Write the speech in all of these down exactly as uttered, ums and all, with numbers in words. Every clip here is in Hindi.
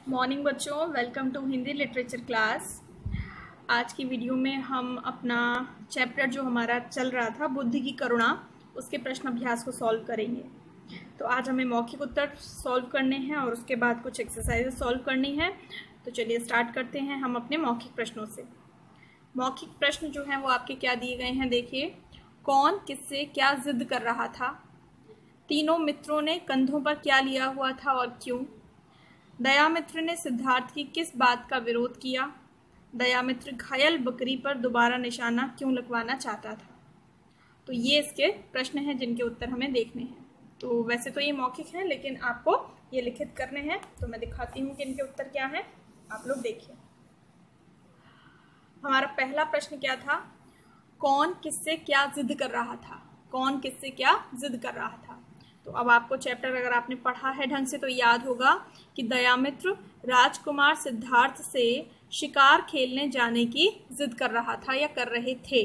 मॉर्निंग बच्चों, welcome to Hindi literature class. आज की वीडियो में हम अपना चैप्टर जो हमारा चल रहा था बुद्धि की करुणा, उसके प्रश्न अभ्यास को सॉल्व करेंगे। तो आज हमें मौखिक उत्तर सॉल्व करने हैं और उसके बाद कुछ एक्सरसाइजेस सॉल्व करनी है। तो चलिए स्टार्ट करते हैं हम अपने मौखिक प्रश्नों से। मौखिक प्रश्न जो हैं वो आपके क्या दिए गए हैं, देखिए। कौन किससे क्या जिद कर रहा था? तीनों मित्रों ने कंधों पर क्या लिया हुआ था और क्यों? दयामित्र ने सिद्धार्थ की किस बात का विरोध किया? दयामित्र घायल बकरी पर दोबारा निशाना क्यों लगवाना चाहता था? तो ये इसके प्रश्न हैं जिनके उत्तर हमें देखने हैं। तो वैसे तो ये मौखिक हैं, लेकिन आपको ये लिखित करने हैं। तो मैं दिखाती हूँ कि इनके उत्तर क्या हैं, आप लोग देखिए। हमारा पहला प्रश्न क्या था? कौन किससे क्या जिद कर रहा था? कौन किससे क्या जिद कर रहा था? तो अब आपको चैप्टर अगर आपने पढ़ा है ढंग से तो याद होगा कि दयामित्र राजकुमार सिद्धार्थ से शिकार खेलने जाने की जिद कर रहा था या कर रहे थे।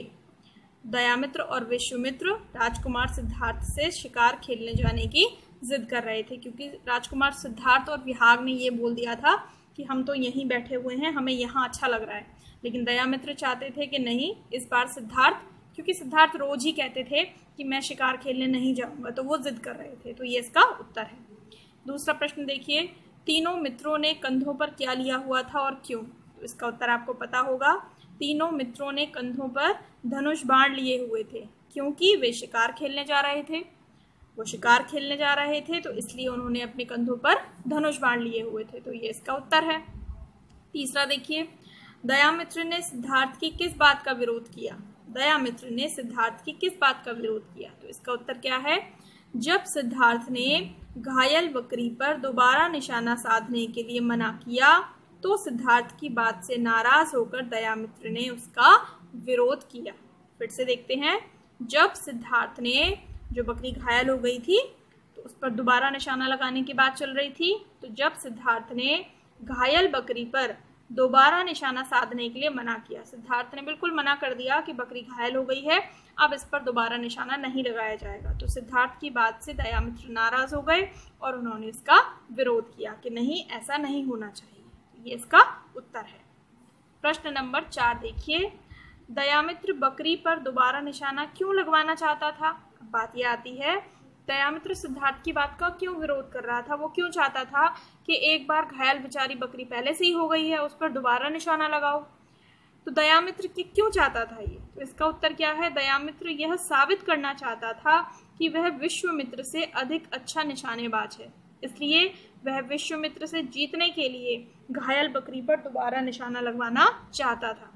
दयामित्र और विश्वामित्र राजकुमार सिद्धार्थ से शिकार खेलने जाने की जिद कर रहे थे, क्योंकि राजकुमार सिद्धार्थ और विहाग ने ये बोल दिया था कि हम तो यहीं बैठे हुए हैं, हमें यहाँ अच्छा लग रहा है। लेकिन दयामित्र चाहते थे कि नहीं, इस बार सिद्धार्थ, क्योंकि सिद्धार्थ रोज ही कहते थे कि मैं शिकार खेलने नहीं जाऊंगा, तो वो जिद कर रहे थे। तो ये इसका उत्तर है। दूसरा प्रश्न देखिए, तीनों मित्रों ने कंधों पर क्या लिया हुआ था और क्यों? तो इसका उत्तर आपको पता होगा। तीनों मित्रों ने कंधों पर धनुष बाण लिए हुए थे, क्योंकि वे शिकार खेलने जा रहे थे। वो शिकार खेलने जा रहे थे तो इसलिए उन्होंने अपने कंधों पर धनुष बाण लिए हुए थे। तो ये इसका उत्तर है। तीसरा देखिए, दयामित्र ने सिद्धार्थ की किस बात का विरोध किया? दयामित्र ने सिद्धार्थ की किस बात का विरोध किया? तो इसका उत्तर क्या है? जब सिद्धार्थ ने घायल बकरी पर दोबारा निशाना साधने के लिए मना किया तो सिद्धार्थ की बात से नाराज होकर दयामित्र ने उसका विरोध किया। फिर से देखते हैं। जब सिद्धार्थ ने, जो बकरी घायल हो गई थी तो उस पर दोबारा निशाना लगाने की बात चल रही थी, तो जब सिद्धार्थ ने घायल बकरी पर दोबारा निशाना साधने के लिए मना किया, सिद्धार्थ ने बिल्कुल मना कर दिया कि बकरी घायल हो गई है, अब इस पर दोबारा निशाना नहीं लगाया जाएगा, तो सिद्धार्थ की बात से दयामित्र नाराज हो गए और उन्होंने इसका विरोध किया कि नहीं, ऐसा नहीं होना चाहिए। ये इसका उत्तर है। प्रश्न नंबर चार देखिए, दयामित्र बकरी पर दोबारा निशाना क्यों लगवाना चाहता था? अब बात यह आती है, दयामित्र सिद्धार्थ की बात का क्यों विरोध कर रहा था? वो क्यों चाहता था कि एक बार घायल बेचारी बकरी पहले से ही हो गई है, उस पर दोबारा निशाना लगाओ? तो दयामित्र की क्यों चाहता था ये? तो इसका उत्तर क्या है? दयामित्र यह साबित करना चाहता था कि वह विश्वामित्र से अधिक अच्छा निशानेबाज है, इसलिए वह विश्वामित्र से जीतने के लिए घायल बकरी पर दोबारा निशाना लगवाना चाहता था।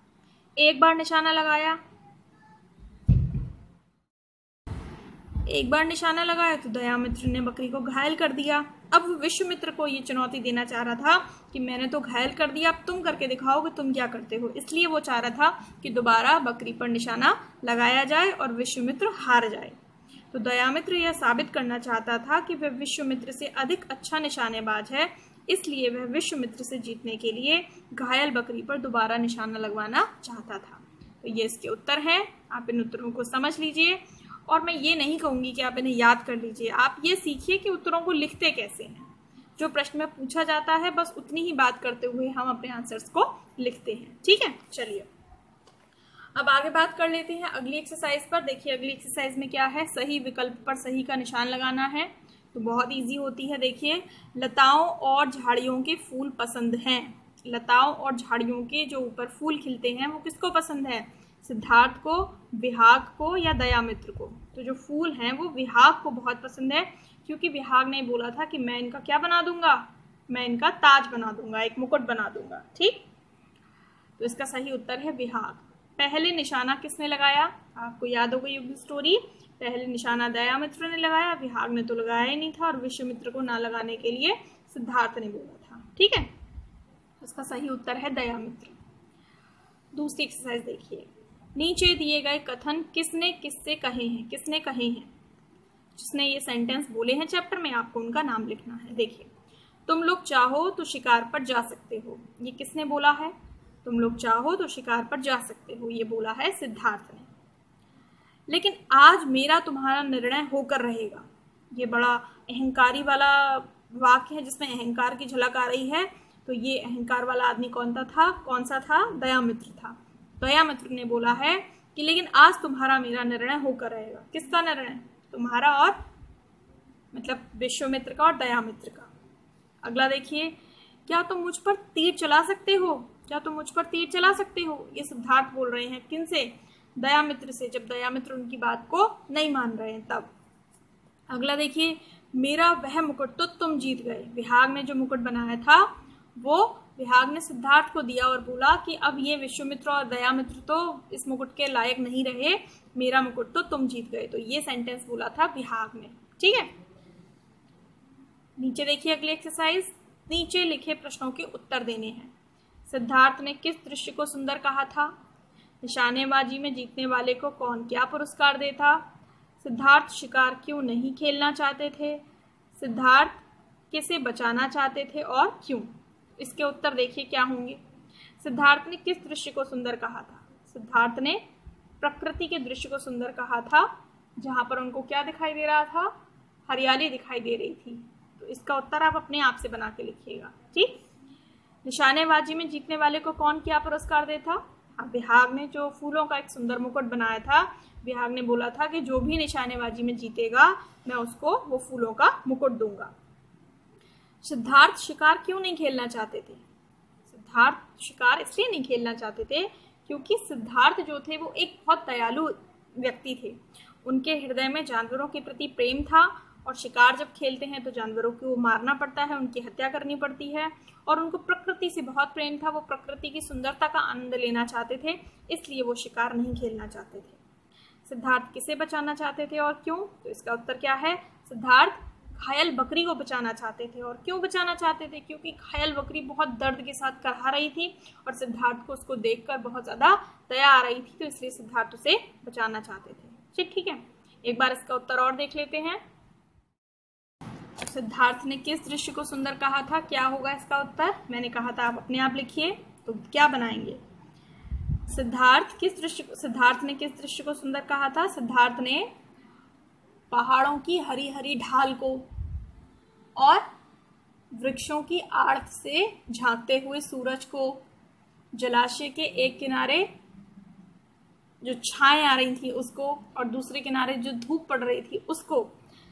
एक बार निशाना लगाया, एक बार निशाना लगाया तो दयामित्र ने बकरी को घायल कर दिया। अब विश्वामित्र को ये चुनौती देना चाह रहा था कि मैंने तो घायल कर दिया, अब तुम करके दिखाओ कि तुम क्या करते हो। इसलिए वो चाह रहा था कि दोबारा बकरी पर निशाना लगाया जाए और विश्वामित्र हार जाए। तो दयामित्र यह साबित करना चाहता था कि वह विश्वामित्र से अधिक अच्छा निशानेबाज है, इसलिए वह विश्वामित्र से जीतने के लिए घायल बकरी पर दोबारा निशाना लगवाना चाहता था। तो ये इसके उत्तर हैं। आप इन उत्तरों को समझ लीजिए, और मैं ये नहीं कहूँगी कि आप इन्हें याद कर लीजिए, आप ये सीखिए कि उत्तरों को लिखते कैसे हैं। जो प्रश्न में पूछा जाता है बस उतनी ही बात करते हुए हम अपने आंसर्स को लिखते हैं। ठीक है, चलिए अब आगे बात कर लेते हैं अगली एक्सरसाइज पर। देखिए अगली एक्सरसाइज में क्या है, सही विकल्प पर सही का निशान लगाना है। तो बहुत ईजी होती है। देखिए, लताओं और झाड़ियों के फूल पसंद हैं। लताओं और झाड़ियों के जो ऊपर फूल खिलते हैं वो किसको पसंद है? सिद्धार्थ को, विहाग को या दयामित्र को? तो जो फूल हैं वो विहाग को बहुत पसंद है, क्योंकि विहाग ने बोला था कि मैं इनका क्या बना दूंगा, मैं इनका ताज बना दूंगा, एक मुकुट बना दूंगा। ठीक, तो इसका सही उत्तर है विहाग। पहले निशाना किसने लगाया? आपको याद हो गई होगी स्टोरी। पहले निशाना दयामित्र ने लगाया, विहाग ने तो लगाया ही नहीं था, और विश्वामित्र को ना लगाने के लिए सिद्धार्थ ने बोला था। ठीक है, इसका सही उत्तर है दयामित्र। दूसरी एक्सरसाइज देखिए, नीचे दिए गए कथन किसने किससे कहे हैं? किसने कहे हैं? जिसने ये सेंटेंस बोले हैं चैप्टर में, आपको उनका नाम लिखना है। देखिए, तुम लोग चाहो तो शिकार पर जा सकते हो, ये किसने बोला है? तुम लोग चाहो तो शिकार पर जा सकते हो, ये बोला है सिद्धार्थ ने। लेकिन आज मेरा तुम्हारा निर्णय होकर रहेगा, ये बड़ा अहंकारी वाला वाक्य है जिसमें अहंकार की झलक आ रही है, तो ये अहंकार वाला आदमी कौन सा था कौन सा था दयामित्र था। दयामित्र ने बोला है कि लेकिन आज तुम्हारा मेरा निर्णय होकर रहेगा। किसका निर्णय? तुम्हारा और मतलब विश्वामित्र का और दयामित्र का। अगला देखिए, क्या तुम मुझ पर तीर चला सकते हो? क्या तुम मुझ पर तीर चला सकते हो? ये सिद्धार्थ बोल रहे हैं किनसे? दयामित्र से, जब दयामित्र उनकी बात को नहीं मान रहे हैं तब। अगला देखिए, मेरा वह मुकुट तो तुम जीत गए। विहाग ने जो मुकुट बनाया था वो विहाग ने सिद्धार्थ को दिया और बोला कि अब ये विश्वामित्र और दयामित्र तो इस मुकुट के लायक नहीं रहे, मेरा मुकुट तो तुम जीत गए। तो ये सेंटेंस बोला था विहाग ने। ठीक है, नीचे देखिए अगली एक्सरसाइज, नीचे लिखे प्रश्नों के उत्तर देने हैं। सिद्धार्थ ने किस दृश्य को सुंदर कहा था? निशानेबाजी में जीतने वाले को कौन क्या पुरस्कार देता? सिद्धार्थ शिकार क्यों नहीं खेलना चाहते थे? सिद्धार्थ किसे बचाना चाहते थे और क्यों? इसके उत्तर देखिए क्या होंगे। सिद्धार्थ ने किस दृश्य को सुंदर कहा था? सिद्धार्थ ने प्रकृति के दृश्य को सुंदर कहा था, जहां पर उनको क्या दिखाई दे रहा था? हरियाली दिखाई दे रही थी। तो इसका उत्तर आप अपने आप से बना के लिखिएगा। ठीक, निशानेबाजी में जीतने वाले को कौन क्या पुरस्कार देता? हाँ, विहाग ने जो फूलों का एक सुंदर मुकुट बनाया था, विहाग ने बोला था कि जो भी निशानेबाजी में जीतेगा मैं उसको वो फूलों का मुकुट दूंगा। सिद्धार्थ शिकार क्यों नहीं खेलना चाहते थे? सिद्धार्थ शिकार इसलिए नहीं खेलना चाहते थे क्योंकि सिद्धार्थ जो थे वो एक बहुत दयालु व्यक्ति थे। उनके हृदय में जानवरों के प्रति प्रेम था और शिकार जब खेलते हैं तो जानवरों को मारना पड़ता है, उनकी हत्या करनी पड़ती है, और उनको प्रकृति से बहुत प्रेम था। वो प्रकृति की सुंदरता का आनंद लेना चाहते थे, इसलिए वो शिकार नहीं खेलना चाहते थे। सिद्धार्थ किसे बचाना चाहते थे और क्यों? तो इसका उत्तर क्या है? सिद्धार्थ घायल बकरी को बचाना चाहते थे। और क्यों बचाना चाहते थे? क्योंकि घायल बकरी बहुत दर्द के साथ करहा रही थी और सिद्धार्थ को उसको देखकर बहुत ज्यादा दया आ रही थी, तो इसलिए सिद्धार्थ उसे बचाना चाहते थे। ठीक ठीक है, एक बार इसका उत्तर और देख लेते हैं। सिद्धार्थ ने किस दृश्य को सुंदर कहा था? क्या होगा इसका उत्तर? मैंने कहा था आप अपने आप लिखिए। तो क्या बनाएंगे? सिद्धार्थ किस दृश्य सिद्धार्थ ने किस दृश्य को सुंदर कहा था? सिद्धार्थ ने पहाड़ों की हरी हरी ढाल को और वृक्षों की आड़ से झांकते हुए सूरज को, जलाशय के एक किनारे जो छाएं आ रही थी उसको और दूसरे किनारे जो धूप पड़ रही थी उसको,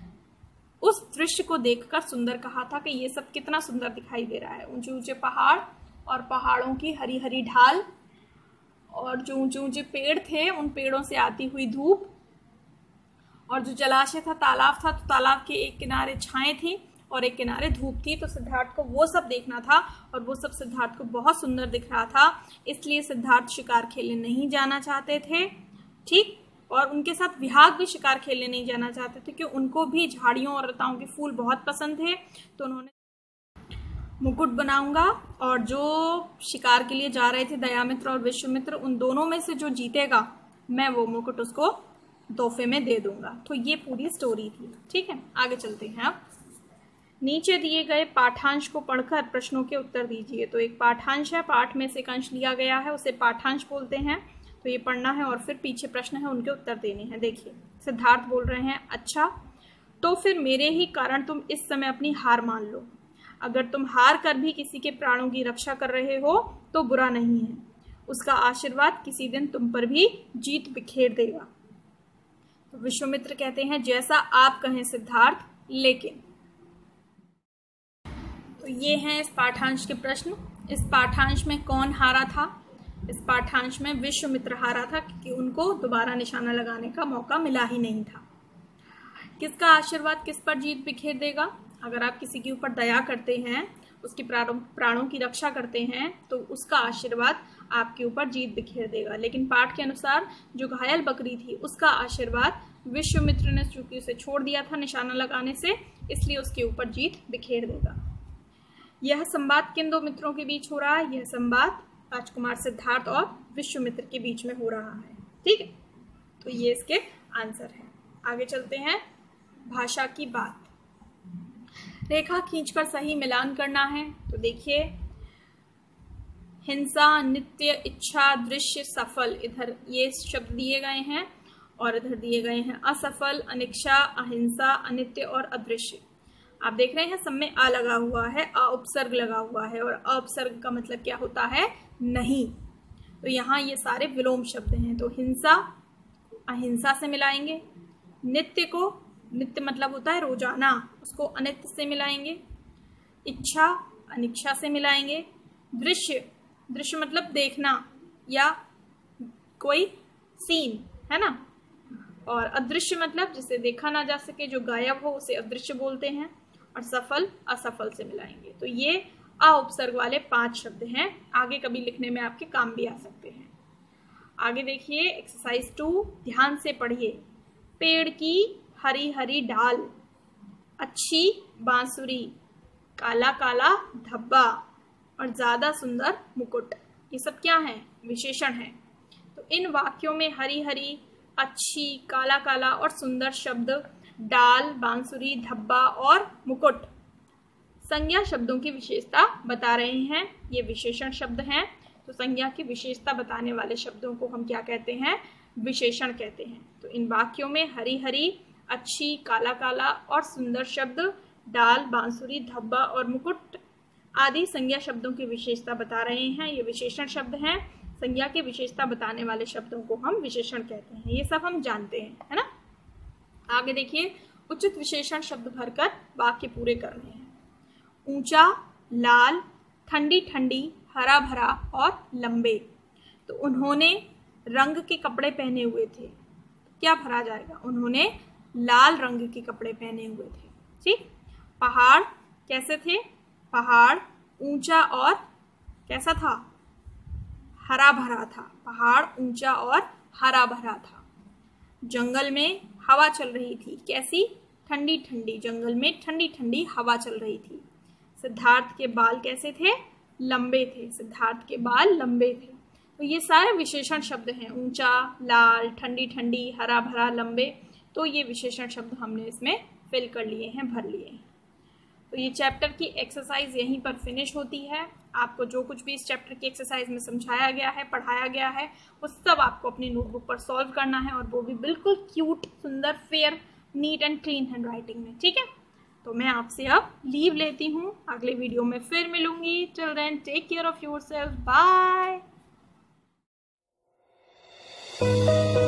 उस दृश्य को देखकर सुंदर कहा था कि ये सब कितना सुंदर दिखाई दे रहा है। ऊंचे ऊंचे पहाड़ और पहाड़ों की हरी हरी ढाल और जो ऊंचे ऊंचे पेड़ थे उन पेड़ों से आती हुई धूप, और जो जलाशय था तालाब था तो तालाब के एक किनारे छाएं थी और एक किनारे धूप थी। तो सिद्धार्थ को वो सब देखना था और वो सब सिद्धार्थ को बहुत सुंदर दिख रहा था, इसलिए सिद्धार्थ शिकार खेलने नहीं जाना चाहते थे। ठीक, और उनके साथ विहाग भी शिकार खेलने नहीं जाना चाहते थे क्योंकि उनको भी झाड़ियों और लताओं के फूल बहुत पसंद थे। तो उन्होंने मुकुट बनाऊंगा और जो शिकार के लिए जा रहे थे दयामित्र और विश्वामित्र, उन दोनों में से जो जीतेगा मैं वो मुकुट उसको तोहफे में दे दूंगा। तो ये पूरी स्टोरी थी। ठीक है, आगे चलते हैं। अब नीचे दिए गए पाठांश को पढ़कर प्रश्नों के उत्तर दीजिए। तो एक पाठांश है, पाठ में से एक अंश लिया गया है, उसे पाठांश बोलते हैं। तो ये पढ़ना है और फिर पीछे प्रश्न है उनके उत्तर देने हैं। देखिए, सिद्धार्थ बोल रहे हैं, अच्छा तो फिर मेरे ही कारण तुम इस समय अपनी हार मान लो। अगर तुम हार कर भी किसी के प्राणों की रक्षा कर रहे हो तो बुरा नहीं है, उसका आशीर्वाद किसी दिन तुम पर भी जीत बिखेर देगा। तो विश्वामित्र कहते हैं, जैसा आप कहें सिद्धार्थ, लेकिन। तो ये हैं इस पाठांश के प्रश्न। इस पाठांश में कौन हारा था? इस पाठांश में विश्वामित्र हारा था क्योंकि उनको दोबारा निशाना लगाने का मौका मिला ही नहीं था। किसका आशीर्वाद किस पर जीत बिखेर देगा? अगर आप किसी के ऊपर दया करते हैं, उसके प्राणों की रक्षा करते हैं, तो उसका आशीर्वाद आपके ऊपर जीत बिखेर देगा। लेकिन पाठ के अनुसार जो घायल बकरी थी उसका आशीर्वाद विश्वामित्र ने चूंकि उसे छोड़ दिया था निशाना लगाने से, इसलिए उसके ऊपर जीत बिखेर देगा। यह संवाद किन दो मित्रों के बीच हो रहा है? यह संवाद राजकुमार सिद्धार्थ और विश्वामित्र के बीच में हो रहा है। ठीक है, तो ये इसके आंसर है। आगे चलते हैं। भाषा की बात, रेखा खींचकर सही मिलान करना है। तो देखिए, हिंसा, नित्य, इच्छा, दृश्य, सफल, इधर ये शब्द दिए गए हैं और इधर दिए गए हैं असफल, अनिच्छा, अहिंसा, अनित्य और अदृश्य। आप देख रहे हैं सब में आ लगा हुआ है, अ उपसर्ग लगा हुआ है, और अ उपसर्ग का मतलब क्या होता है? नहीं। तो यहाँ ये सारे विलोम शब्द हैं। तो हिंसा, अहिंसा से मिलाएंगे। नित्य को, नित्य मतलब होता है रोजाना, उसको अनित्य से मिलाएंगे। इच्छा, अनिच्छा से मिलाएंगे। दृश्य, दृश्य मतलब देखना या कोई सीन, है ना। और अदृश्य मतलब जिसे देखा ना जा सके, जो गायब हो, उसे अदृश्य बोलते हैं। और सफल, असफल से मिलाएंगे। तो ये अ उपसर्ग वाले पांच शब्द हैं, आगे कभी लिखने में आपके काम भी आ सकते हैं। आगे देखिए एक्सरसाइज टू, ध्यान से पढ़िए। पेड़ की हरी हरी डाल, अच्छी बांसुरी, काला काला धब्बा और ज्यादा सुंदर मुकुट, ये सब क्या है? विशेषण है। तो इन वाक्यों में हरी हरी, अच्छी, काला काला और सुंदर शब्द, डाल, बांसुरी, धब्बा और मुकुट संज्ञा शब्दों की विशेषता बता रहे हैं। ये विशेषण शब्द हैं। तो संज्ञा की विशेषता बताने वाले शब्दों को हम क्या कहते हैं? विशेषण कहते हैं। तो इन वाक्यों में हरी हरी, अच्छी, काला काला और सुंदर शब्द, डाल, बांसुरी, धब्बा और मुकुट आदि संज्ञा शब्दों की विशेषता बता रहे हैं। ये विशेषण शब्द हैं। संज्ञा की विशेषता बताने वाले शब्दों को हम विशेषण कहते हैं। ये सब हम जानते हैं, है ना। आगे देखिए, उचित विशेषण शब्द भरकर वाक्य पूरे करने हैं। ऊंचा, लाल, ठंडी ठंडी, हरा भरा और लंबे। तो उन्होंने रंग के कपड़े पहने हुए थे, क्या भरा जाएगा? उन्होंने लाल रंग के कपड़े पहने हुए थे। ठीक। पहाड़ कैसे थे? पहाड़ ऊंचा और कैसा था? हरा भरा था। पहाड़ ऊंचा और हरा भरा था। जंगल में हवा चल रही थी, कैसी? ठंडी ठंडी। जंगल में ठंडी ठंडी हवा चल रही थी। सिद्धार्थ के बाल कैसे थे? लंबे थे। सिद्धार्थ के बाल लंबे थे। तो ये सारे विशेषण शब्द हैं, ऊंचा, लाल, ठंडी ठंडी, हरा भरा, लंबे। तो ये विशेषण शब्द हमने इसमें फिल कर लिए हैं, भर लिए हैं। तो ये चैप्टर की एक्सरसाइज यहीं पर फिनिश होती है। आपको जो कुछ भी इस चैप्टर की एक्सरसाइज में समझाया गया है, पढ़ाया गया है, वो सब आपको अपनी नोटबुक पर सॉल्व करना है, और वो भी बिल्कुल क्यूट, सुंदर, fair, neat and clean hand writing में। ठीक है। तो मैं आपसे अब लीव लेती हूँ, अगले वीडियो में फिर मिलूंगी। Till then take care of yourself, bye.